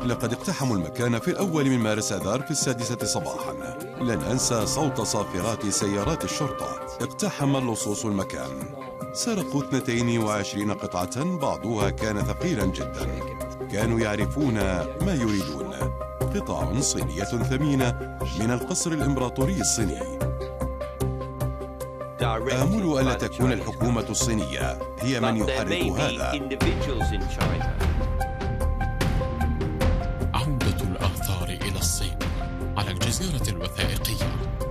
لقد اقتحموا المكان في الأول من مارس آذار في 6 صباحا. لن أنسى صوت صافرات سيارات الشرطة. اقتحم اللصوص المكان، سرقوا 22 قطعة، بعضها كان ثقيلا جدا. كانوا يعرفون ما يريدون، قطع صينية ثمينة من القصر الإمبراطوري الصيني. آمل ألا تكون الحكومة الصينية هي من يحرك هذا. عودة الآثار إلى الصين على الجزيرة الوثائقية.